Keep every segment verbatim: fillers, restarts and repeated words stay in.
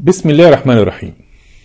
بسم الله الرحمن الرحيم.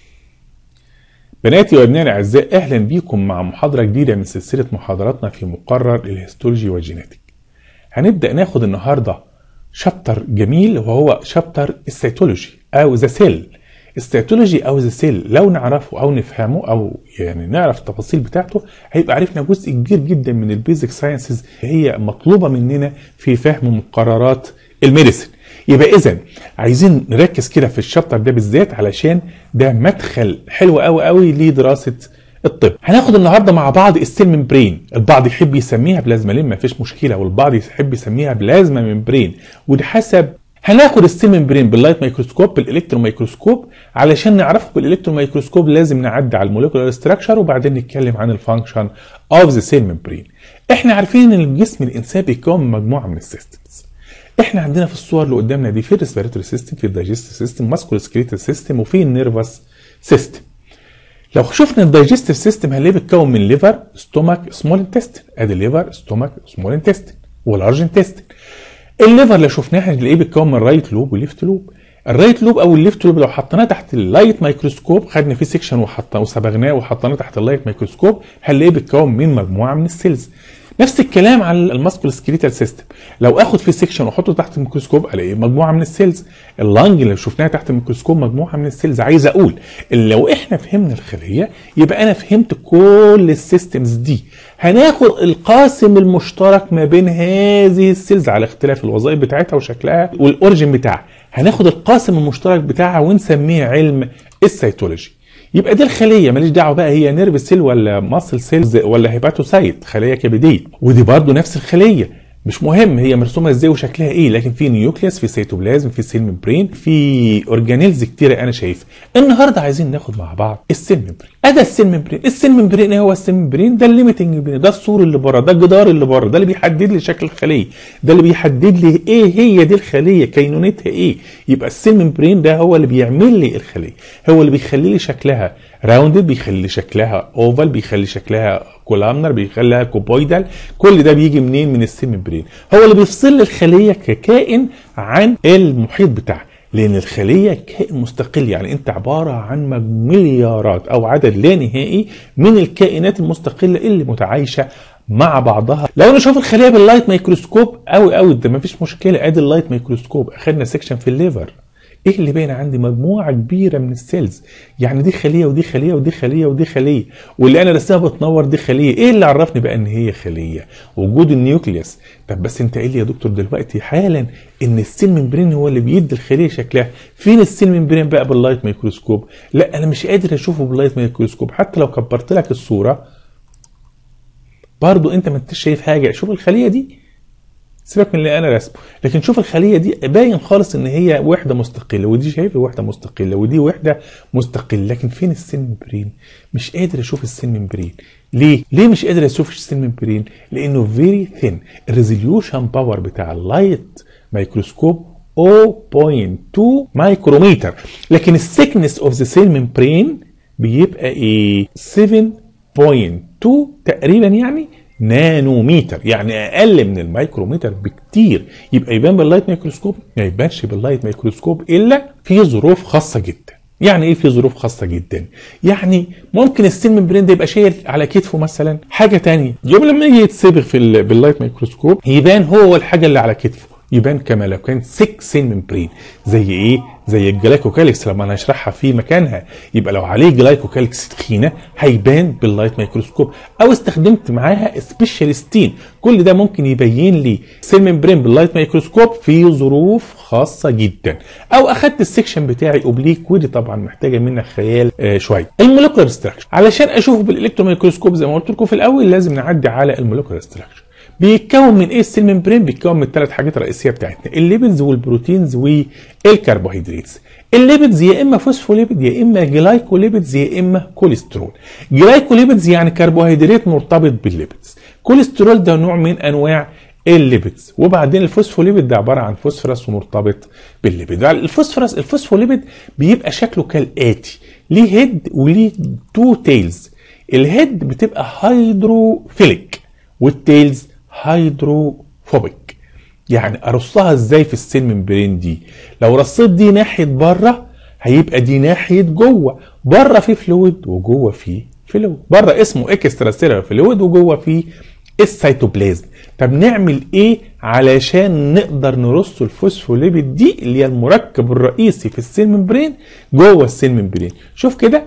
بناتي وابنائي الاعزاء، اهلا بيكم مع محاضره جديده من سلسله محاضراتنا في مقرر الهيستولوجي والجيناتيك. هنبدا ناخد النهارده شابتر جميل وهو شابتر السيتولوجي او ذا سيل. السيتولوجي او ذا سيل لو نعرفه او نفهمه او يعني نعرف التفاصيل بتاعته هيبقى عرفنا جزء كبير جدا من البيزك ساينسز هي مطلوبه مننا في فهم مقررات الميديسن. يبقى اذا عايزين نركز كده في الشابتر ده بالذات علشان ده مدخل حلو قوي قوي لدراسه الطب. هناخد النهارده مع بعض السيل ممبرين. البعض يحب يسميها بلازما لين، مفيش مشكله، والبعض يحب يسميها بلازما ممبرين، وده حسب. هناخد السيل ممبرين باللايت مايكروسكوب بالالكترون مايكروسكوب. علشان نعرفه بالالكترون مايكروسكوب لازم نعدي على الموليكولار ستراكشر وبعدين نتكلم عن الفانكشن اوف ذا سيل ممبرين. احنا عارفين ان الجسم الانسان بيتكون من مجموعه من السيستمز. احنا عندنا في الصور اللي قدامنا دي في الريسبيراتوري سيستم، في الدايجستيف سيستم، ماسكولو سكريتال سيستم، وفي النيرفس سيستم. لو شفنا الدايجستيف سيستم هنلاقيه بيتكون من ليفر، ستومك، سمول انتستين. ادي ليفر، ستومك، سمول انتستين ولارج انتستين. الليفر لو شفناها هنلاقيه بيتكون من رايت لوب وليفت لوب. الرايت لوب او الليفت لوب لو حطيناه تحت اللايت مايكروسكوب، خدنا فيه سيكشن وحطيناه وصبغناه وحطيناه تحت اللايت مايكروسكوب، هنلاقيه بيتكون من مجموعه من السيلز. نفس الكلام على الماسكولو سكريتال سيستم. لو اخد في سيكشن واحطه تحت الميكروسكوب الاقي مجموعه من السيلز. اللنج اللي شفناها تحت الميكروسكوب مجموعه من السيلز. عايز اقول ان لو احنا فهمنا الخليه يبقى انا فهمت كل السيستمز دي. هناخد القاسم المشترك ما بين هذه السيلز على اختلاف الوظائف بتاعتها وشكلها والاوريجين بتاعها. هناخد القاسم المشترك بتاعها ونسميه علم السيتولوجي. يبقى دي الخليه ماليش دعوه بقى هي نيرف سيل ولا ماسل سيلز ولا هيباتوسايت، خليه كبديه. ودي برضو نفس الخليه، مش مهم هي مرسومه ازاي وشكلها ايه، لكن في نيوكليوس، في سيتوبلازم، في سيل ممبرين، في اورجانيلز كتيره انا شايفها. النهارده عايزين ناخد مع بعض السيل ممبرين. ادي السيل ممبرين. السيل ممبرين ايه هو السيل ممبرين؟ ده الليميتنج ممبرين، ده السور اللي بره، ده الجدار اللي بره، ده اللي بيحدد لي شكل الخليه، ده اللي بيحدد لي ايه هي دي الخليه، كينونتها ايه. يبقى السيل ممبرين ده هو اللي بيعمل لي الخليه، هو اللي بيخلي لي شكلها راوندد، بيخلي شكلها اوفال، بيخلي شكلها كولامنر، بيخليها كوبويدال. كل ده بيجي منين؟ من السيل ممبرين. هو اللي بيفصل لي الخليه ككائن عن المحيط بتاعها، لان الخليه كائن مستقل. يعني انت عباره عن مليارات او عدد لا نهائي من الكائنات المستقله اللي متعايشه مع بعضها. لو نشوف الخليه باللايت مايكروسكوب قوي قوي ده مفيش مشكله. ادي اللايت مايكروسكوب، اخدنا سيكشن في الليفر. ايه اللي باين؟ عندي مجموعه كبيره من السيلز. يعني دي خليه ودي خليه ودي خليه ودي خليه، واللي انا رسمها بتنور دي خليه. ايه اللي عرفني بقى ان هي خليه؟ وجود النيوكليوس. طب بس انت قايل لي يا دكتور دلوقتي حالا ان السيل ممبرين هو اللي بيدي الخليه شكلها. فين السيل ممبرين بقى باللايت مايكروسكوب؟ لا انا مش قادر اشوفه باللايت مايكروسكوب. حتى لو كبرت لك الصوره برضو انت ما انتش شايف حاجه. شوف الخليه دي، سيبك من اللي انا رسمه، لكن شوف الخليه دي باين خالص ان هي وحده مستقله، ودي شايفه وحده مستقله، ودي وحده مستقله. لكن فين السيل ممبرين؟ مش قادر اشوف السيل ممبرين. ليه؟ ليه مش قادر اشوف السيل ممبرين؟ لانه فيري ثين. الريزوليوشن باور بتاع اللايت مايكروسكوب صفر فاصلة اتنين مايكرومتر، لكن الثيكنس اوف ذا سيل ممبرين بيبقى ايه؟ سبعة فاصلة اتنين تقريبا، يعني نانوميتر، يعني اقل من الميكرومتر بكتير. يبقى يبان باللايت مايكروسكوب؟ ما يبانش باللايت مايكروسكوب الا في ظروف خاصه جدا. يعني ايه في ظروف خاصه جدا؟ يعني ممكن السيل ممبرين ده يبقى شايل على كتفه مثلا حاجه تانية، يوم لما يجي يتصبغ في باللايت مايكروسكوب يبان هو الحاجه اللي على كتفه، يبان كما لو كان سيك سيل ممبرين. زي ايه؟ زي الجلايكوكاليكس لما انا هشرحها في مكانها. يبقى لو عليه جلايكوكاليكس تخينه هيبان باللايت مايكروسكوب، او استخدمت معاها سبيشالستين. كل ده ممكن يبين لي سيل ممبرين باللايت مايكروسكوب في ظروف خاصه جدا. او اخدت السكشن بتاعي اوبليك، ودي طبعا محتاجه منك خيال آه شويه. الموليكولار ستراكشر علشان اشوفه بالالكترون مايكروسكوب زي ما قلت لكم في الاول لازم نعدي على الموليكولار ستراكشر. بيتكون من ايه السيل ممبرين؟ بيتكون من الثلاث حاجات الرئيسيه بتاعتنا، الليبيدز والبروتينز والكربوهيدراتس. الليبيدز يا اما فوسفوليبيد يا اما جلايكوليبيدز يا اما كوليسترول. جلايكوليبيدز يعني كربوهيدرات مرتبط بالليبيدز، كوليسترول ده نوع من انواع الليبيدز، وبعدين الفوسفوليبيد ده عباره عن فوسفورس ومرتبط بالليبيد. الفوسفورس الفوسفوليبيد بيبقى شكله كالاتي، ليه هيد وليه تو تيلز. الهيد بتبقى هيدروفيليك والتيلز هيدروفوبيك. يعني ارصها ازاي في السيل ممبرين دي؟ لو رصيت دي ناحيه بره هيبقى دي ناحيه جوه، بره في فلويد وجوه في فلويد، بره اسمه اكسترا سيلولار فلويد وجوه في السيتوبلازم. طب نعمل ايه علشان نقدر نرص الفوسفوليبيد دي اللي هي المركب الرئيسي في السيل ممبرين جوه السيل ممبرين؟ شوف كده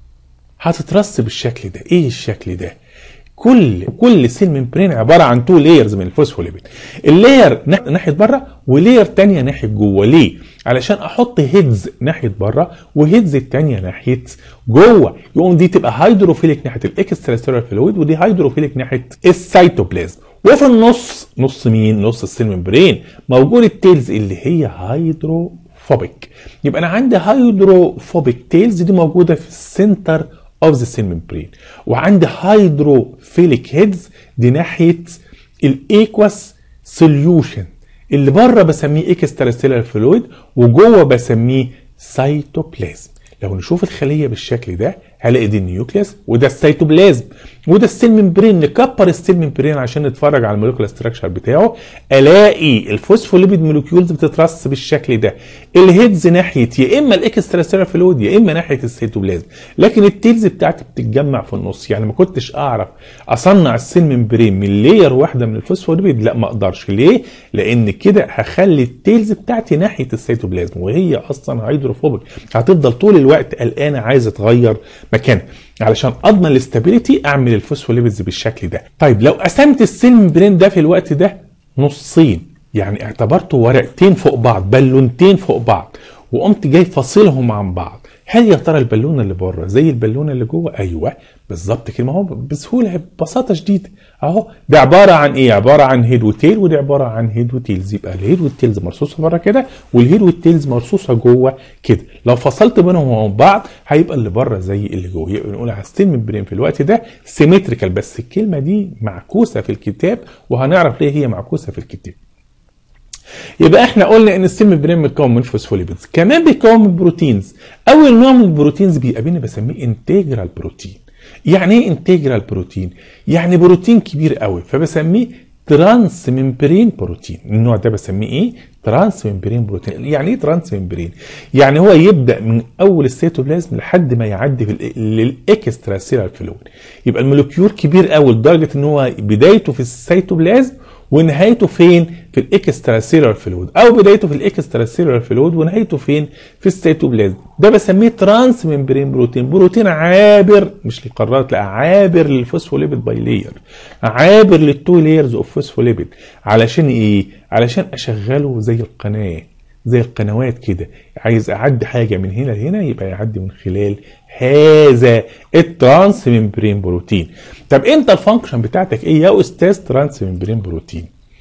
هتترص بالشكل ده. ايه الشكل ده؟ كل كل سيل ممبرين عباره عن تو لايرز من الفوسفوليبيد، اللاير ناحيه بره ولاير ثانيه ناحيه جوه. ليه؟ علشان احط هيدز ناحيه بره وهيدز الثانيه ناحيه جوه، يقوم دي تبقى هيدروفيليك ناحيه الاكسترا سيلولار فلويد ودي هيدروفيليك ناحيه السيتوبلازم. وفي النص، نص مين؟ نص السيل ممبرين موجود التيلز اللي هي هيدروفوبيك. يبقى انا عندي هيدروفوبيك تيلز دي موجوده في السنتر اوف ذا سيل ممبرين، وعندي هيدروفيليك هيدز دي ناحيه الايكواس سوليوشن اللي بره بسميه اكسترا سيلولار فلويد وجوه بسميه سيتوبلازم. لو نشوف الخليه بالشكل ده هلاقي دي النيوكليوس وده السيتوبلازم وده السيل ممبرين. نكبر السيل ممبرين عشان نتفرج على الموليكولار ستراكشر بتاعه، الاقي الفوسفوليبيد موليكيولز بتترص بالشكل ده، الهيدز ناحيه يا اما الاكسترا سيلولار فلويد يا اما ناحيه السيتوبلازم، لكن التيلز بتاعتي بتتجمع في النص. يعني ما كنتش اعرف اصنع السيل ممبرين من لاير واحده من الفوسفوليبيد، لا ما اقدرش. ليه؟ لان كده هخلي التيلز بتاعتي ناحيه السيتوبلازم وهي اصلا هيدروفوبيك، هتفضل طول الوقت قلقانه عايزه تغير مكانها. علشان اضمن الاستابيليتي اعمل الفوسفوليبيدز بالشكل ده. طيب لو قسمت السيل ممبرين ده في الوقت ده نصين، يعني اعتبرته ورقتين فوق بعض، بالونتين فوق بعض، وقمت جاي فاصلهم عن بعض، هل يا ترى البالونه اللي بره زي البالونه اللي جوه؟ ايوه بالظبط كده، ما هو بسهوله ببساطه شديده اهو. ده عباره عن ايه؟ عباره عن هيد وتيل، ودي عباره عن هيد وتيلز. يبقى الهيد والتيلز مرصوصه بره كده والهيد والتيلز مرصوصه جوه كده. لو فصلت بينهم وبين بعض هيبقى اللي بره زي اللي جوه. يبقى نقول على السيل ممبرين في الوقت ده سيمتريكال، بس الكلمه دي معكوسه في الكتاب وهنعرف ليه هي معكوسه في الكتاب. يبقى احنا قلنا ان السيل ممبرين متكون من فوسفوليبيدز، كمان بيتكون من بروتينز. اول نوع من البروتينز بيقابلني بسميه انتجرال بروتين. يعني ايه انتجرال بروتين؟ يعني بروتين كبير قوي، فبسميه ترانس ممبرين بروتين. النوع ده بسميه ايه؟ ترانس ممبرين بروتين. يعني ايه ترانس ممبرين؟ يعني هو يبدا من اول السيتوبلازم لحد ما يعدي في للاكسترا سيلولار فلويد. يبقى المولكيول كبير قوي لدرجه ان هو بدايته في السيتوبلازم ونهايته فين؟ في الاكسترا سيلولار فلويد، او بدايته في الاكسترا سيلولار فلويد ونهايته فين؟ في السيتوبلازم. ده بسميه ترانس ممبرين بروتين. بروتين عابر مش للقارات، لا عابر للفوسفوليبيد باي لاير، عابر للتو لايرز اوف فوسفوليبيد. علشان ايه؟ علشان اشغله زي القناه، زي القنوات كده. عايز اعدي حاجه من هنا لهنا يبقى يعدي من خلال هذا الترانس ممبرين بروتين. طب انت الفانكشن بتاعتك ايه يا استاذ ترانس ممبرين بروتين؟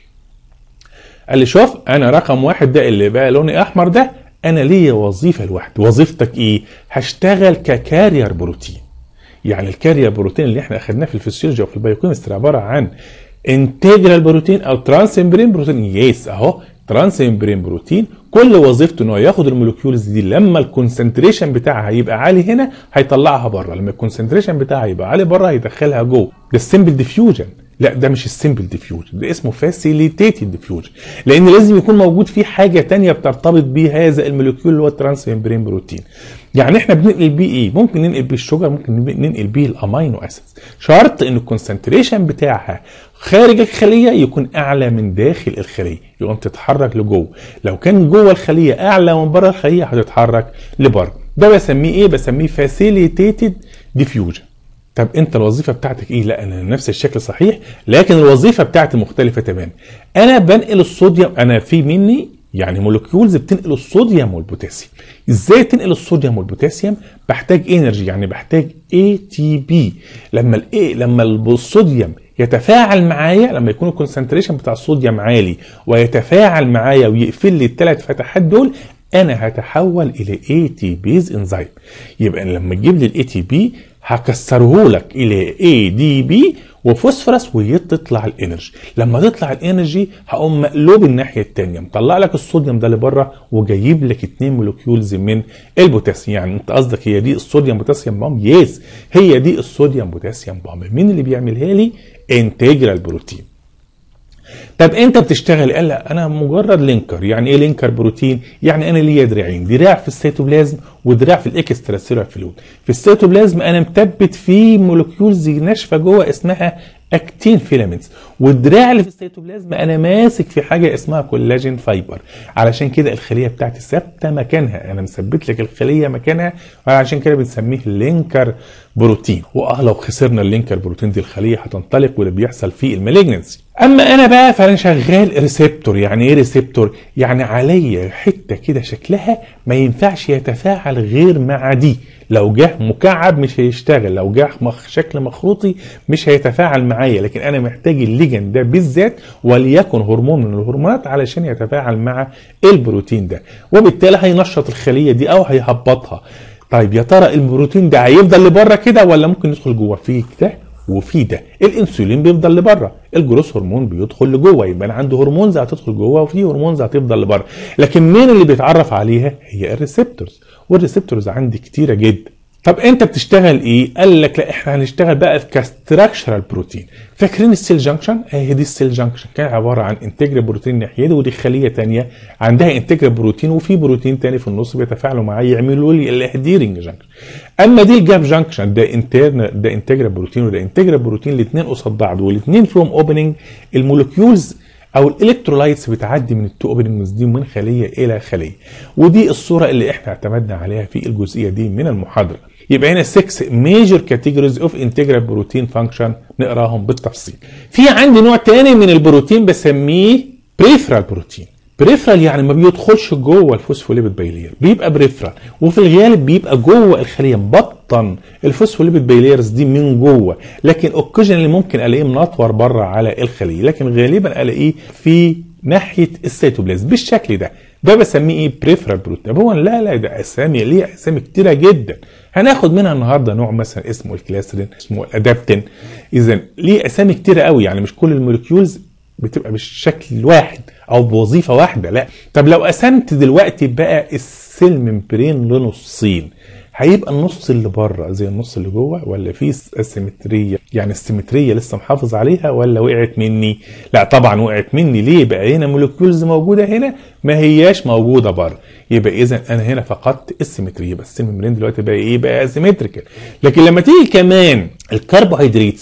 قال لي شوف انا رقم واحد ده اللي بقى لوني احمر ده انا ليا وظيفه لوحدي. وظيفتك ايه؟ هشتغل ككارير بروتين. يعني الكارير بروتين اللي احنا اخدناه في الفسيولوجي وفي البايوكيمستري عباره عن انتجرال بروتين او ترانس ممبرين بروتين. يس اهو ترانس ممبرين بروتين كل وظيفته انه ياخد المولكيولز دي لما الكونسنتريشن بتاعها يبقى عالي هنا هيطلعها بره، لما الكونسنتريشن بتاعها يبقى عالي بره هيدخلها جوه. ده السمبل ديفيوجن. لا ده مش السمبل ديفيوجن، ده اسمه فاسيليتيتد ديفيوجن، لان لازم يكون موجود فيه حاجه ثانيه بترتبط بيه هذا المولكيول اللي هو الترانس ممبرين بروتين. يعني احنا بننقل بيه ايه؟ ممكن ننقل بيه الشجر، ممكن ننقل بيه الامينو اسيدز، شرط ان الكونسنتريشن بتاعها خارج الخليه يكون اعلى من داخل الخليه، يقوم تتحرك لجوه. لو كان جوه الخليه اعلى من بره الخليه هتتحرك لبره. ده بسميه ايه؟ بسميه فاسيليتيتد ديفيوجن. طب انت الوظيفه بتاعتك ايه؟ لا انا نفس الشكل صحيح، لكن الوظيفه بتاعتي مختلفه تماما. انا بنقل الصوديوم، انا في مني يعني مولكيولز بتنقل الصوديوم والبوتاسيوم. ازاي تنقل الصوديوم والبوتاسيوم؟ بحتاج انرجي، يعني بحتاج اي تي بي. لما الايه لما الصوديوم يتفاعل معايا، لما يكون الكونسنتريشن بتاع الصوديوم عالي ويتفاعل معايا ويقفل لي الثلاث فتحات دول، انا هتحول الى اي تي بيز انزيم. يبقى لما تجيب لي الاي تي بي هكسره لك الى اي دي بي وفوسفورس ويطلع الانرجي. لما تطلع الانرجي هقوم مقلوب الناحيه الثانيه، مطلع لك الصوديوم ده لبره وجايب لك اتنين مولكيولز من البوتاسيوم. يعني انت قصدك هي دي الصوديوم بوتاسيوم بامب؟ يس هي دي الصوديوم بوتاسيوم بامب. مين اللي بيعملها لي؟ انتجرال بروتين. طب انت بتشتغل؟ قال لا انا مجرد لينكر. يعني ايه لينكر بروتين؟ يعني انا ليا دراعين، دراع في السيتوبلازم ودراع في الاكسترا سيلولار فلويد. في السيتوبلازم انا مثبت فيه مولكيولز ناشفه جوه اسمها اكتين فيلامنتس، والدراع اللي في السيتوبلازم انا ماسك في حاجه اسمها كولاجين فايبر. علشان كده الخليه بتاعتي ثابته مكانها، انا مثبت لك الخليه مكانها، وعشان كده بنسميه لينكر بروتين. واه لو خسرنا اللينكر بروتين دي الخليه هتنطلق، واللي بيحصل فيه المالجنسي. اما انا بقى فانا شغال ريسبتور. يعني ايه ريسبتور؟ يعني عليا حته كده شكلها ما ينفعش يتفاعل غير مع دي. لو جه مكعب مش هيشتغل، لو جه مخ شكل مخروطي مش هيتفاعل معايا، لكن انا محتاج الليجن ده بالذات وليكن هرمون من الهرمونات علشان يتفاعل مع البروتين ده، وبالتالي هينشط الخليه دي او هيهبطها. طيب يا ترى البروتين ده هيفضل لبره كده ولا ممكن يدخل جوه؟ فيه ده وفي ده. الانسولين بيفضل لبره، الجروث هرمون بيدخل لجوه، يبقى انا عندي هرمونز هتدخل جوه وفي هرمونز هتفضل لبره. لكن مين اللي بيتعرف عليها؟ هي الريسبتورز، والريسبتورز عندي كتيره جدا. طب انت بتشتغل ايه؟ قال لك لا احنا هنشتغل بقى كستراكشرال بروتين. فاكرين السيل جانكشن؟ اهي دي السيل جانكشن، كان عباره عن انتجرال بروتين ناحيه دي، ودي خليه ثانيه عندها انتجرال بروتين وفي بروتين ثاني في النص بيتفاعلوا معاه يعملوا لي الاديرنج جانكشن. اما دي الجاب جانكشن، ده انترنال، ده انتجرال بروتين وده انتجرال بروتين، الاثنين قصاد بعض والاثنين فيهم اوبننج. المولكيولز او الالكترولايتس بتعدي من التو اوبننجز دي من خليه الى خليه، ودي الصوره اللي احنا اعتمدنا عليها في الجزئيه دي من المحاضره. يبقى هنا ستة major categories of integral protein function نقراهم بالتفصيل. في عندي نوع تاني من البروتين بسميه بريفرال بروتين. بريفرال يعني ما بيدخلش جوه الفوسفوليبيد بايلير، بيبقى بريفرال، وفي الغالب بيبقى جوه الخليه، مبطن الفوسفوليبيد بايليرز دي من جوه، لكن اوكيجن اللي ممكن الاقيه منطور بره على الخليه، لكن غالبا الاقيه في ناحيه السيتوبلازم بالشكل ده. ده بسميه ايه؟ بريفرال بروتين. هو لا لا ده اسامي ليه اسامي كتيره جدا. هناخد منها النهارده نوع مثلا اسمه الكلاسرين، اسمه الادابتين. اذا ليه اسامي كتيره قوي، يعني مش كل المولكيولز بتبقى بالشكل واحد او بوظيفه واحده، لا. طب لو قسمت دلوقتي بقى السيل ممبرين لنصين، هيبقى النص اللي بره زي النص اللي جوه ولا في اسيمتريه؟ يعني السيمتريه لسه محافظ عليها ولا وقعت مني؟ لا طبعا وقعت مني. ليه؟ بقى هنا مولكيولز موجوده هنا ما هياش موجوده بره، يبقى اذا انا هنا فقدت السيمتريه. بس السيل ممبرين دلوقتي بقى ايه؟ بقى اسيمتريكال. لكن لما تيجي كمان الكربوهيدرات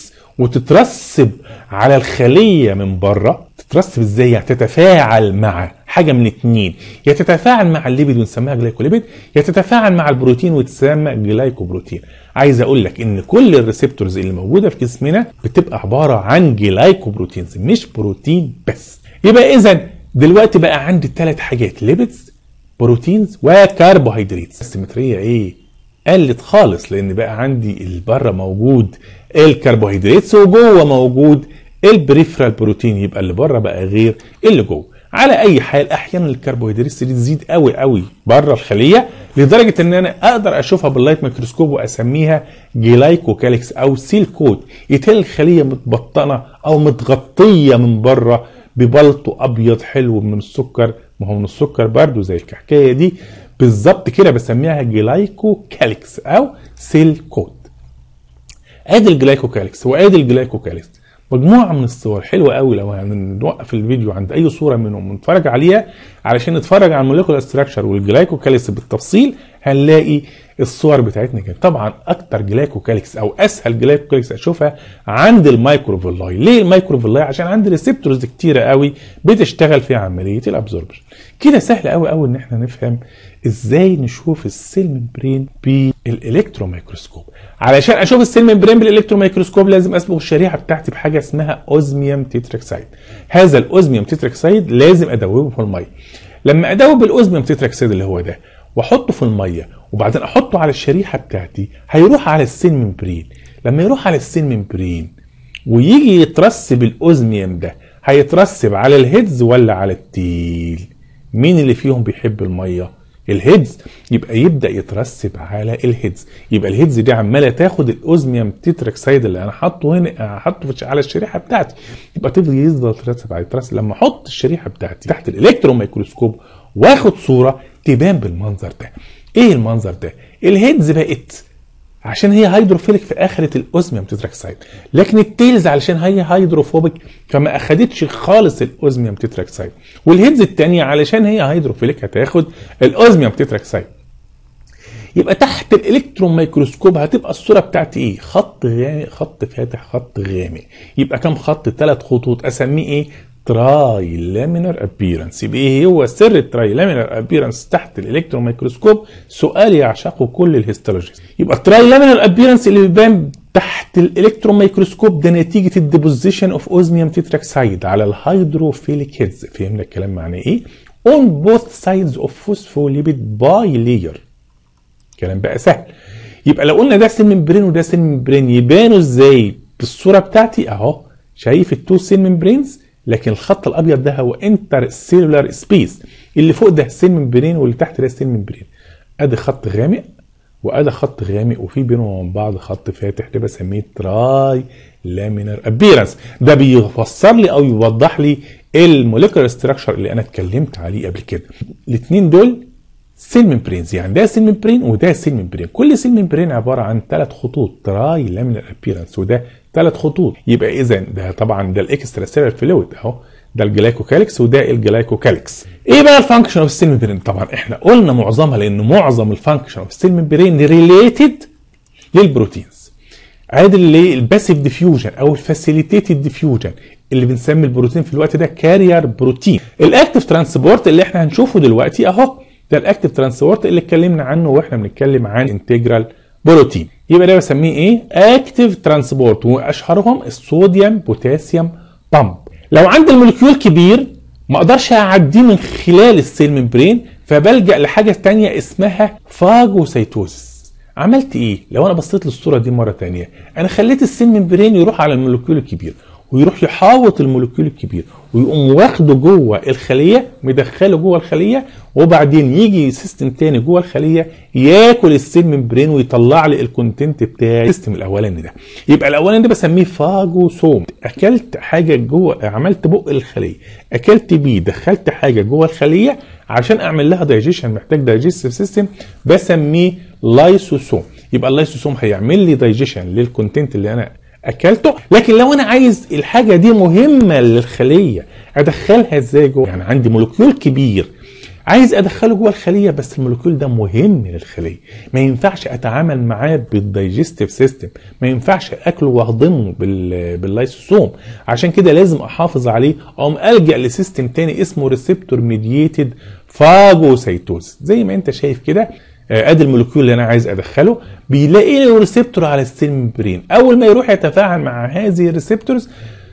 وتترسب على الخليه من بره، تترسب ازاي؟ يعني تتفاعل مع حاجه من اتنين، يا تتفاعل مع الليبيد ونسميها جلايكوليبيد، يا تتفاعل مع البروتين وتسمى جلايكوبروتين. عايز اقول لك ان كل الريسبتورز اللي موجوده في جسمنا بتبقى عباره عن جلايكوبروتينز مش بروتين بس. يبقى اذا دلوقتي بقى عندي ثلاث حاجات: ليبيدز، بروتينز، وكربوهيدرات. السيمتريه ايه؟ قلت خالص، لان بقى عندي اللي بره موجود الكربوهيدرات وجوه موجود البريفرال بروتين، يبقى اللي بره بقى غير اللي جوه. على اي حال احيانا الكربوهيدرات دي تزيد قوي قوي بره الخليه لدرجه ان انا اقدر اشوفها باللايت ميكروسكوب واسميها جلايكوكاليكس او سيل كوت. يتل الخليه متبطنه او متغطيه من بره ببلطو ابيض حلو من السكر، ما هو من السكر برضو زي الكحكايه دي بالظبط كده، بسميها جلايكوكاليكس او سيل كوت. ادي الجلايكوكاليكس وادي الجلايكوكاليكس، مجموعه من الصور حلوه قوي. لو هنوقف الفيديو عند اي صوره منهم ونتفرج عليها علشان نتفرج على الموليكولار ستراكشر والجلايكوكاليكس بالتفصيل، هنلاقي الصور بتاعتنا كده. طبعا اكتر جلايكوكاليكس او اسهل جلايكوكاليكس اشوفها عند المايكروفيلاي. ليه المايكروفيلاي؟ عشان عندي ريسبتورز كتيره قوي بتشتغل في عمليه الابزوربشن. كده سهل قوي قوي ان احنا نفهم ازاي نشوف السيل ممبرين بالالكترو ميكروسكوب. علشان اشوف السيل ممبرين بالالكترو ميكروسكوب لازم اصبغ الشريحه بتاعتي بحاجه اسمها اوزميوم تيتراكسيد. هذا الاوزميوم تيتراكسيد لازم ادوبه في الميه. لما ادوب الاوزميوم تيتراكسيد اللي هو ده واحطه في الميه وبعدين احطه على الشريحه بتاعتي، هيروح على السيل ممبرين. لما يروح على السيل ممبرين ويجي يترسب الاوزميوم ده، هيترسب على الهيدز ولا على التيل؟ مين اللي فيهم بيحب الميه؟ الهيدز. يبقى يبدا يترسب على الهيدز. يبقى الهيدز دي عماله تاخد الاوزميوم تيتراكسيد اللي انا حاطه هنا، حاطه على الشريحه بتاعتي، يبقى تفضل يفضل يترسب على يترسب. لما احط الشريحه بتاعتي تحت الالكترون ميكروسكوب واخد صوره تبان بالمنظر ده. ايه المنظر ده؟ الهيدز بقت عشان هي هيدروفيليك في اخره الاوزميوم تتراكسايد، لكن التيلز علشان هي هيدروفوبيك فما اخدتش خالص الاوزميوم تتراكسايد، والهيدز الثانيه علشان هي هيدروفيليك هتاخد الاوزميوم تتراكسايد. يبقى تحت الالكترون ميكروسكوب هتبقى الصوره بتاعتي ايه؟ خط غامق، خط فاتح، خط غامق. يبقى كام خط؟ ثلاث خطوط. اسميه ايه؟ تراي لامينر ابيرنس. يبقى ايه هو سر التراي لامينر ابيرنس تحت الالكترون ميكروسكوب؟ سؤال يعشقه كل الهيستولوجيست. يبقى التراي لامينر ابيرنس اللي بيبان تحت الالكترون ميكروسكوب ده نتيجه الديبوزيشن اوف اوزميوم تتراكسايد على الهيدروفيليك هيدز. فهمنا الكلام معناه ايه؟ on both sides of phospholipid bilayer. كلام بقى سهل. يبقى لو قلنا ده سيل ممبرين وده سيل ممبرين يبانوا ازاي بالصوره بتاعتي؟ اهو شايف التو سيل ممبرينز، لكن الخط الابيض ده هو انتر سيلولار سبيس، اللي فوق ده سيل ممبرين واللي تحت ده سيل ممبرين. ادي خط غامق وادي خط غامق وفي بينهم وبين بعض خط فاتح، ده بسميه تراي لامينر ابيرنس. ده بيفسر لي او يوضح لي الموليكولار ستراكشر اللي انا اتكلمت عليه قبل كده. الاثنين دول سيل ممبرينز، يعني ده سيل ممبرين وده سيل ممبرين. كل سيل ممبرين عباره عن ثلاث خطوط تراي لامينر ابيرنس، وده ثلاث خطوط. يبقى اذا ده طبعا ده الاكسترا سيلولار فلويد اهو، ده الجلايكوكاليكس وده الجلايكوكاليكس. ايه بقى الفانكشن اوف السيل ممبرين؟ طبعا احنا قلنا معظمها لان معظم الفانكشن اوف السيل ممبرين ريليتد للبروتينز. عادي اللي الباسيف ديفيوجن او الفاسيليتيتد ديفيوجن اللي بنسمي البروتين في الوقت ده كارير بروتين. الاكتيف ترانسبورت اللي احنا هنشوفه دلوقتي اهو، ده الاكتيف ترانسبورت اللي اتكلمنا عنه واحنا بنتكلم عن انتجرال بروتين. يبقى ده بسميه ايه؟ اكتيف ترانسبورت، واشهرهم الصوديوم بوتاسيوم بامب. لو عندي الموليكيول كبير ما اقدرش اعديه من خلال السيل ممبرين، فبلجأ لحاجه ثانيه اسمها فاجوسيتوزيس. عملت ايه؟ لو انا بصيت للصوره دي مره ثانيه، انا خليت السيل ممبرين يروح على الموليكيول الكبير ويروح يحاوط الموليكيول الكبير ويقوم واخده جوه الخليه مدخله جوه الخليه، وبعدين يجي سيستم تاني جوه الخليه ياكل السيل ممبرين ويطلع لي الكونتنت بتاع السيستم الاولاني ده. يبقى الاولاني ده بسميه فاجوسوم. اكلت حاجه جوه، عملت بق الخليه، اكلت بيه، دخلت حاجه جوه الخليه عشان اعمل لها دايجيشن، محتاج دايجيستيف سيستم بسميه لايسوسوم. يبقى اللايسوسوم هيعمل لي دايجيشن للكونتنت اللي انا اكلته. لكن لو انا عايز الحاجه دي مهمه للخليه ادخلها ازاي جوه؟ يعني عندي مولكيول كبير عايز ادخله جوه الخليه، بس المولكيول ده مهم للخليه، ما ينفعش اتعامل معاه بالدايجستيف سيستم، ما ينفعش اكله واهضمه باللايسوسوم. عشان كده لازم احافظ عليه، او الجا لسيستم تاني اسمه ريسبتور ميدييتد فاجوسيتوز. زي ما انت شايف كده ادي المولكيول اللي انا عايز ادخله، بيلاقي له ريسبتور على السيل ممبرين. اول ما يروح يتفاعل مع هذه الريسبتورز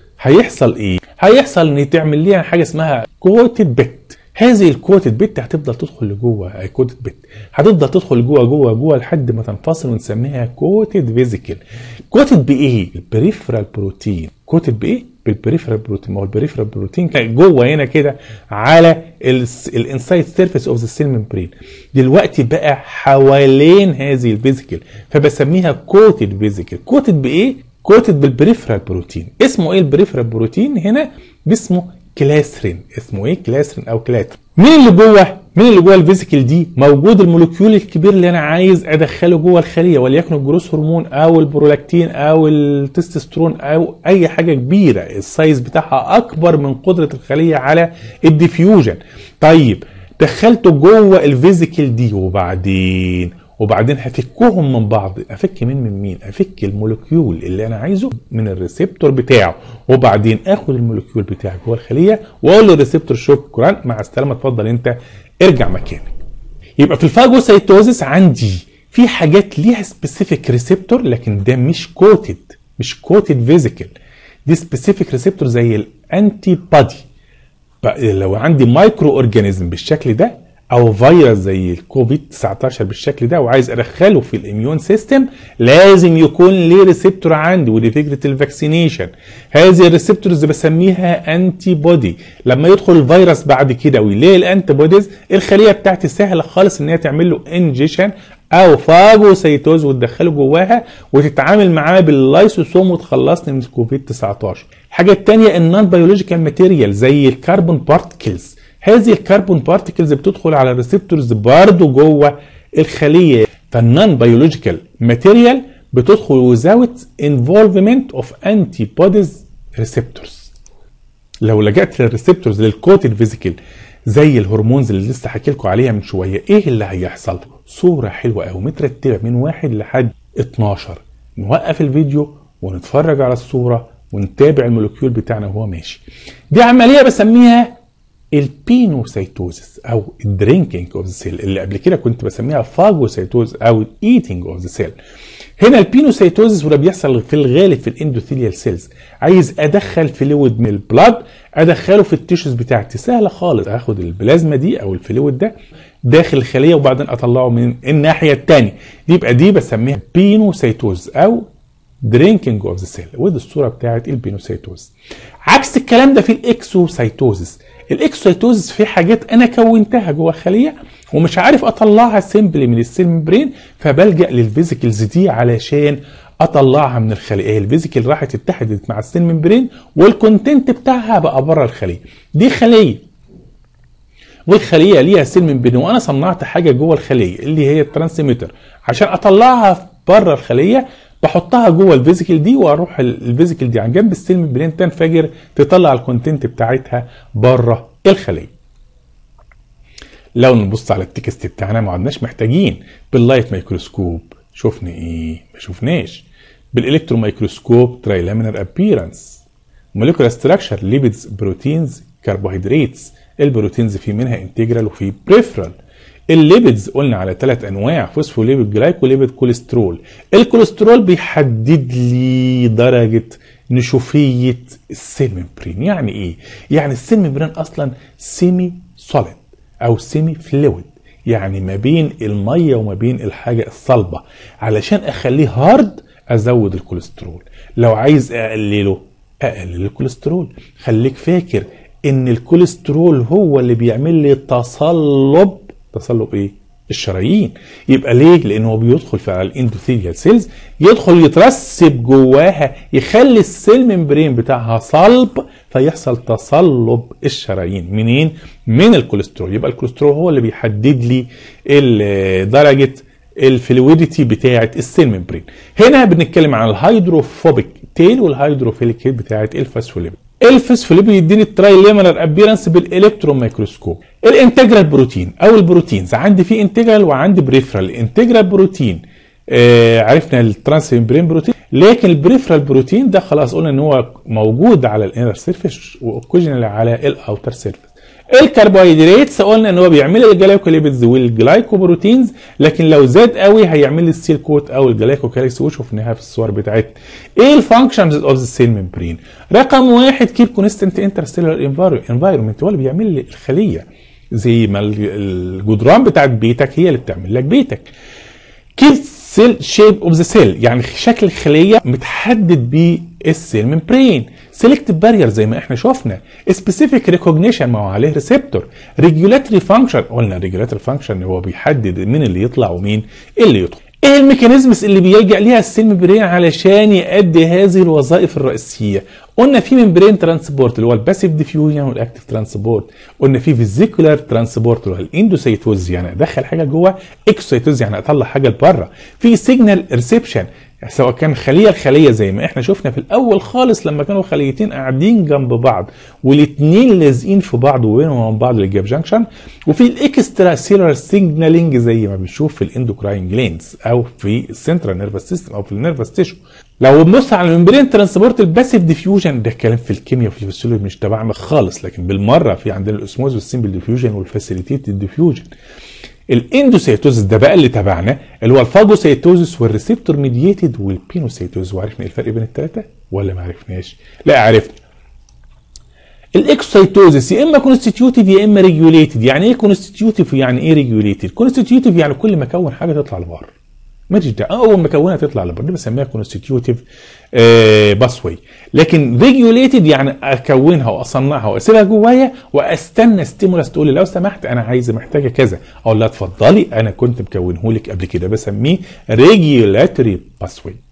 هيحصل ايه؟ هيحصل ان تعمل ليها حاجه اسمها كوتد بت. هذه الكوتد بت هتفضل تدخل لجوه، كوتد بت هتفضل تدخل جوه جوه جوه لحد ما تنفصل ونسميها كوتد فيزيكل. كوتد بايه؟ البريفرال بروتين. كوتد بايه؟ بالبريفرال بروتين. ما هو البريفرال بروتين جوه هنا كده على الانسايد سيرفيس اوف ذا سيل ممبرين، دلوقتي بقى حوالين هذه الفيزيكل، فبسميها كوتد فيزيكل. كوتد بايه؟ كوتد بالبريفرال بروتين. اسمه ايه البريفرال بروتين هنا؟ باسمه كلاسرين. اسمه ايه؟ كلاسرين او كلاترين. مين اللي جوه؟ مين اللي جوه الفيزيكل دي؟ موجود المولكيول الكبير اللي انا عايز ادخله جوه الخليه، وليكن الجروث هرمون او البرولاكتين او التستوستيرون او اي حاجه كبيره السايز بتاعها اكبر من قدره الخليه على الديفيوجن. طيب دخلته جوه الفيزيكل دي، وبعدين وبعدين هفكهم من بعض. افك مين من مين؟ افك المولكيول اللي انا عايزه من الريسبتور بتاعه، وبعدين اخد المولكيول بتاعه جوه الخليه واقول له الريسبتور شكرا مع السلامه، اتفضل انت ارجع مكانك. يبقى في الفاجوسيتوزيس عندي في حاجات ليها سبيسيفيك ريسبتور، لكن ده مش كوتد، مش كوتد فيزيكل، دي سبيسيفيك ريسبتور زي الانتي بادي. لو عندي مايكرو اورجانيزم بالشكل ده او فيروس زي الكوفيد تسعتاشر بالشكل ده وعايز ادخله في الاميون سيستم، لازم يكون ليه ريسبتور عندي، ودي فكره الفاكسينيشن. هذه الريسبتورز بسميها انتي بودي. لما يدخل الفيروس بعد كده ويلاقي الانتي بوديز، الخليه بتاعتي سهله خالص ان هي تعمل له انجيشن او فاجوسيتوز وتدخله جواها وتتعامل معاه باللايسوسوم وتخلصني من الكوفيد تسعتاشر. الحاجه الثانيه النون بيولوجيكال ماتيريال زي الكربون بارتكلز. هذه الكربون بارتكلز بتدخل على الريسبتورز برضه جوه الخليه، فالنون بيولوجيكال ماتيريال بتدخل without involvement of antibodies receptors. لو لجأت للريسبتورز للكوتد فيزيكال زي الهرمونز اللي لسه حكي لكم عليها من شويه، ايه اللي هيحصل؟ صوره حلوه قوي مترتبه من واحد لحد اتناشر. نوقف الفيديو ونتفرج على الصوره ونتابع المولكيول بتاعنا وهو ماشي. دي عمليه بسميها البينوسيتوزيس او الدرينكينج اوف ذا سيل، اللي قبل كده كنت بسميها فاجوسيتوز او الايتنج اوف ذا سيل. هنا البينوسيتوزيس وده بيحصل في الغالب في الاندوثيليال سيلز. عايز ادخل فلويد من البلاد ادخله في التيشوز بتاعتي، سهله خالص. اخد البلازما دي او الفلويد ده داخل الخليه وبعدين اطلعه من الناحيه الثانيه، دي يبقى دي بسميها بينوسيتوز او درينكينج اوف ذا سيل. ودي الصوره بتاعت البينوسيتوز. عكس الكلام ده في الاكسوسيتوزيس. الاكسوسيتوزيس في حاجات انا كونتها جوه الخليه ومش عارف اطلعها سيمبلي من السيل ممبرين، فبلجأ للفيزيكلز دي علشان اطلعها من الخليه. الفيزيكل راحت اتحدت مع السيل ممبرين والكونتنت بتاعها بقى بره الخليه. دي خليه والخليه ليها سيل ممبرين وانا صنعت حاجه جوه الخليه اللي هي الترانسميتر، عشان اطلعها بره الخليه بحطها جوه الفيزيكل دي واروح الفيزيكل دي عن جنب السيل ممبرين تنفجر تطلع الكونتنت بتاعتها بره الخليه. لو نبص على التكست بتاعنا ما عدناش محتاجين باللايت ميكروسكوب شفنا ايه؟ ما شفناش. بالالكترون ميكروسكوب ترايلامينر ابييرنس، موليكولار ستراكشر، ليبيدز، بروتينز، كربوهيدراتس. البروتينز في منها انتجرال وفي بريفرال. الليبيدز قلنا على ثلاث انواع، فوسفوليبيد، جلايكوليبيد، كوليسترول. الكوليسترول بيحدد لي درجه نشوفيه السيل ممبرين. يعني ايه؟ يعني السيل ممبرين اصلا سيمي سوليد او سيمي فلويد، يعني ما بين الميه وما بين الحاجه الصلبه. علشان اخليه هارد ازود الكوليسترول، لو عايز اقلله اقلل الكوليسترول. خليك فاكر ان الكوليسترول هو اللي بيعمل لي تصلب تصلب ايه؟ الشرايين. يبقى ليه؟ لانه بيدخل في على الاندوثيليال سيلز، يدخل يترسب جواها يخلي السيل ممبرين بتاعها صلب فيحصل تصلب الشرايين. منين؟ من الكوليسترول. يبقى الكوليسترول هو اللي بيحدد لي درجه الفلويديتي بتاعه السيل ممبرين. هنا بنتكلم عن الهيدروفوبيك تيل والهيدروفيليك هيد بتاعه الفوسفوليبيد. الفوسفوليبيد يديني الترايلامينر ابيرنس بالالكترون ميكروسكوب. الانتجرال بروتين او البروتينز عندي فيه انتجرال وعندي بريفرال. الانتجرال بروتين آه عرفنا الترانس ممبرين بروتين، لكن البريفرال بروتين ده خلاص قلنا ان هو موجود على الانر سيرفيس واوكوجينال على الاوتر سيرفيس. الكربوهيدراتس قلنا ان هو بيعمل لي الجلايكوليبيدز والجلايكوبروتينز، لكن لو زاد قوي هيعمل لي السيل كوت او الجلايكوكاليكس وشفناها في الصور بتاعتنا. ايه الفانكشنز اوف ذا سيل ممبرين؟ رقم واحد كيب كونستنت انترستيلر انفايرمنت، هو اللي بيعمل لي الخليه زي ما الجدران بتاعت بيتك هي اللي بتعمل لك بيتك. كيب سيل شيب اوف ذا سيل، يعني شكل الخليه متحدد بالسيل ممبرين. سيلكتيف بارير زي ما احنا شفنا. سبيسيفيك ريكوجنيشن ما هو عليه ريسبتور. ريجولاتوري فانكشن قلنا ريجولاتوري فانكشن هو بيحدد مين اللي يطلع ومين اللي يدخل. ايه الميكانيزمز اللي بيلجأ ليها السيل ممبرين علشان يؤدي هذه الوظائف الرئيسيه؟ قلنا في ممبرين ترانسبورت اللي هو الباسيف ديفيوجن والاكتيف ترانسبورت. قلنا في فيزيكولار ترانسبورت اللي هو الاندوسيتوز يعني ادخل حاجه جوه، اكسوسيتوز يعني اطلع حاجه لبره. في سيجنال ريسبشن سواء كان خليه الخليه زي ما احنا شفنا في الاول خالص لما كانوا خليتين قاعدين جنب بعض والاثنين لازقين في بعض وبينهم وبين بعض الجاب جانكشن. وفي الاكسترا سيلولار سيجنالينج زي ما بنشوف في الاندوكراين جلينز او في السنترال نيرفس سيستم او في النيرفس تيشو. لو بنبص على الممبرين ترانسبورت الباسيف ديفيوجن ده كلام في الكيمياء وفي الفسيولوجي مش تبعنا خالص، لكن بالمره في عندنا الاسموز والسيمبل ديفيوجن والفاسيليتيتد ديفيوجن. الاندوسيتوزس ده بقى اللي تبعنا اللي هو الفاجوسيتوزس والريسبتور ميدييتد والبينوسيتوزس. وعرفنا ايه الفرق بين الثلاثه ولا ما عرفناش؟ لا عرفنا. الاكسوسيتوزس يا اما كونستيتيوتيف يا اما ريجوليتد. يعني ايه كونستيتيوتيف يعني ايه ريجوليتد؟ كونستيتيوتيف يعني كل ما اكون حاجه تطلع لبره، ماليش دعوه اول ما اكونها تطلع لبره، دي بسميها كونستيتيوتيف باسوي. لكن ريجوليتد يعني اكونها واصنعها واسيبها جوايا واستنى ستيمولاس تقول لي لو سمحت انا عايزه محتاجه كذا، اقول لها اتفضلي انا كنت مكونه لك قبل كده، بسميه ريجولاتوري باسوي.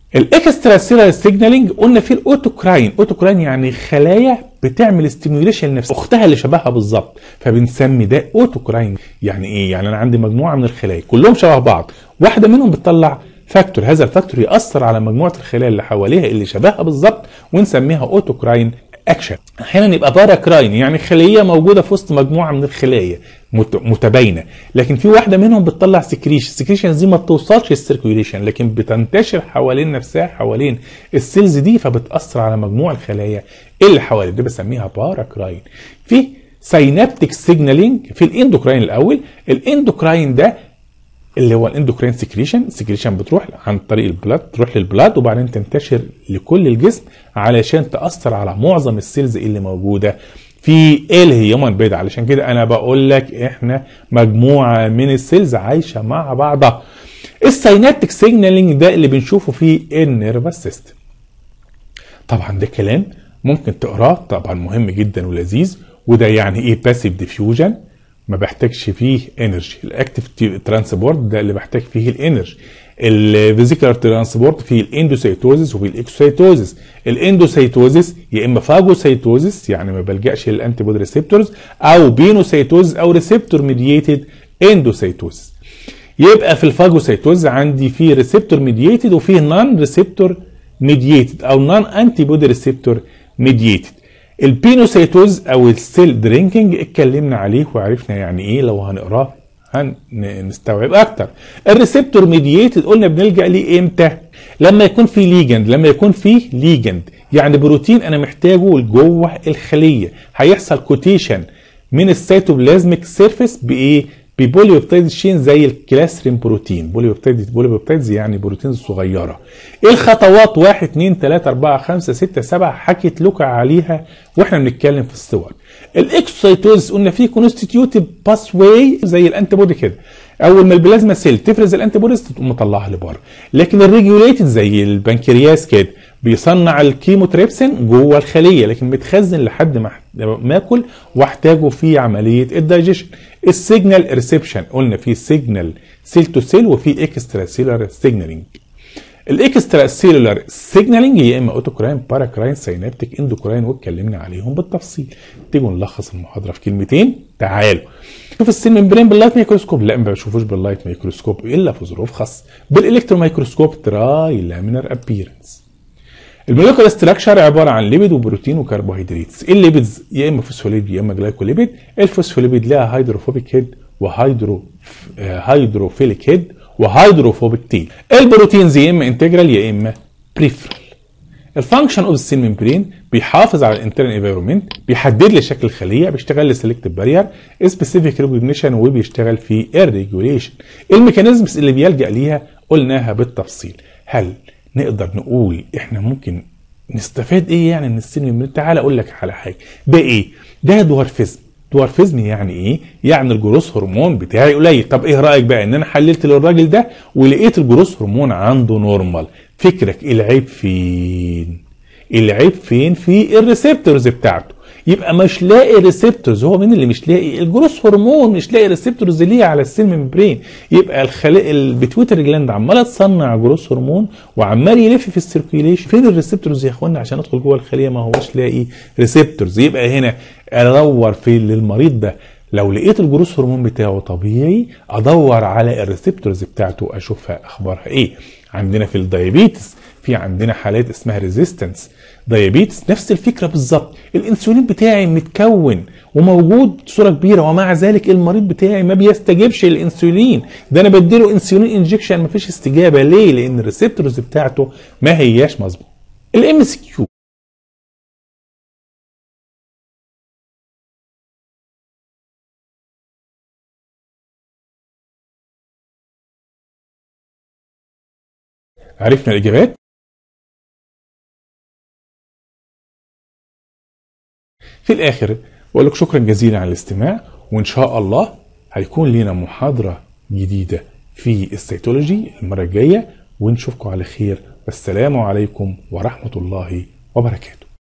الاكسترا سيلولار سيجنالينج قلنا فيه الاوتوكراين. اوتوكراين يعني خلايا بتعمل ستيميوليشن لنفسها، اختها اللي شبهها بالظبط، فبنسمي ده اوتوكراين. يعني ايه؟ يعني انا عندي مجموعه من الخلايا كلهم شبه بعض، واحده منهم بتطلع فاكتور، هذا الفاكتور ياثر على مجموعه الخلايا اللي حواليها اللي شبهها بالظبط، ونسميها اوتوكراين اكشن. احيانا يبقى باراكراين، يعني خليه موجوده في وسط مجموعه من الخلايا متباينه، لكن في واحده منهم بتطلع سكريشن. السكريشن دي ما بتوصلش للسيركيوليشن، لكن بتنتشر حوالين نفسها، حوالين السيلز دي، فبتاثر على مجموع الخلايا اللي حواليها، دي بسميها باراكراين. في ساينابتيك سيجنالينج في الاندوكراين. الاول الاندوكراين ده اللي هو الاندوكراين سكريشن. السكريشن بتروح عن طريق البلاد، تروح للبلاد وبعدين تنتشر لكل الجسم علشان تاثر على معظم السيلز اللي موجوده في الهيومن بيد. علشان كده انا بقول لك احنا مجموعه من السيلز عايشه مع بعضها. الساينابتيك سيجنالينج ده اللي بنشوفه في النيرفس سيستم. طبعا ده كلام ممكن تقراه، طبعا مهم جدا ولذيذ. وده يعني ايه باسيف ديفيوجن؟ ما بحتاجش فيه انرجي. الاكتيف ترانسبورت ده اللي بحتاج فيه الانرجي. الفيزيكال ترانسبورت فيه الاندوسيتوزيس وفيه الاكسوسيتوزيس. الاندوسيتوزيس يا اما فاجوسيتوزيس يعني ما بلجاش للانتي بودي ريسبتورز، او بينوسيتوزيس او ريسبتور ميدييتد اندوسيتوزيس. يبقى في الفاجوسيتوزيس عندي فيه ريسبتور ميدييتد وفيه نون ريسبتور ميدييتد او نون انتي بودي ريسبتور ميدييتد. البينوسيتوز او السيل درينكينج اتكلمنا عليه وعرفنا يعني ايه، لو هنقراه هنستوعب اكتر. الريسبتور ميدييتد قلنا بنلجا ليه امتى؟ لما يكون في ليجند. لما يكون في ليجند يعني بروتين انا محتاجه جوه الخليه، هيحصل كوتيشن من السيتوبلازميك سيرفيس بايه؟ ببوليوبتايد شين زي الكلاسرين بروتين. بوليوبتايد بوليوبتايدز يعني بروتين صغيره. ايه الخطوات؟ واحد اتنين تلاته اربعه خمسه سته سبعه حكيت لك عليها واحنا بنتكلم في الصور. الاكسوسيتوز قلنا فيه كونستيتيوتيف باس واي زي الانتي بودي كده، اول ما البلازما سيل تفرز الانتي بوديز تقوم مطلعها لبره. لكن الريجوليتد زي البنكرياس كده بيصنع الكيموتريبسين جوه الخليه، لكن بيتخزن لحد ما ما اكل واحتاجه في عمليه الدايجيشن. السيجنال ريسبشن قلنا في سيجنال سيل تو سيل وفي اكسترا سيلولار سيجنالينج. الاكسترا سيلولار سيجنالينج يا اما اوتوكراين، باراكراين، ساينابتيك، اندوكراين، واتكلمنا عليهم بالتفصيل. تيجوا نلخص المحاضره في كلمتين. تعالوا شوف السيل ممبرين باللايت ميكروسكوب. لا ما بشوفوش باللايت ميكروسكوب الا في ظروف خاصه. بالالكترون ميكروسكوب تراي لامينر ابييرنس. الموليكولار ستراكشر عباره عن ليبيد وبروتين وكربوهيدرات. الليبيدز يا اما فوسفوليبيد يا اما جلايكوليبيد. الفوسفوليبيد لها هيدروفوبيك هيد وهيدرو هيدروفيليك هيد وهيدروفوبيك تيل. البروتينز يا اما انتجرال يا اما بريفرال. الفانكشن اوف السيل ممبرين بيحافظ على الانترنال انفيرومنت، بيحدد لي شكل الخليه، بيشتغل لسلكتيف بارير، سبيسيفيك ريكوجنيشن، وبيشتغل في الريجوليشن. الميكانيزمز اللي بيلجا ليها قلناها بالتفصيل. هل نقدر نقول احنا ممكن نستفاد ايه يعني من السيل ممبرين؟ تعال اقول لك على حاجه. ده ايه؟ ده دوارفيزم. دوارفيزم يعني ايه؟ يعني الجروث هرمون بتاعي قليل. طب ايه رايك بقى ان انا حللت للراجل ده ولقيت الجروث هرمون عنده نورمال؟ فكرك العيب فين؟ العيب فين؟ في الريسبتورز بتاعته. يبقى مش لاقي ريسبتورز. هو مين اللي مش لاقي؟ الجروث هرمون مش لاقي ريسبتورز ليه على السيل ممبرين. يبقى الخلايا البيتويتري جلاند عماله تصنع جروث هرمون وعمال يلف في السيركيوليشن. فين الريسبتورز يا اخوانا عشان ادخل جوه الخليه؟ ما هوش لاقي ريسبتورز. يبقى هنا ادور في للمريض ده لو لقيت الجروث هرمون بتاعه طبيعي ادور على الريسبتورز بتاعته اشوفها اخبارها ايه. عندنا في الدايابيتس في عندنا حالات اسمها ريزيستنس دايابيتس، نفس الفكره بالظبط. الانسولين بتاعي متكون وموجود بصوره كبيره، ومع ذلك المريض بتاعي ما بيستجيبش للانسولين. ده انا بديله انسولين انجكشن ما فيش استجابه. ليه؟ لان الريسبتورز بتاعته ما هياش مظبوط. الام اس كيو عرفنا الاجابات. في الاخر بقول لك شكرا جزيلا على الاستماع، وان شاء الله هيكون لنا محاضره جديده في السيتولوجي المره الجايه، ونشوفكم على خير. والسلام عليكم ورحمه الله وبركاته.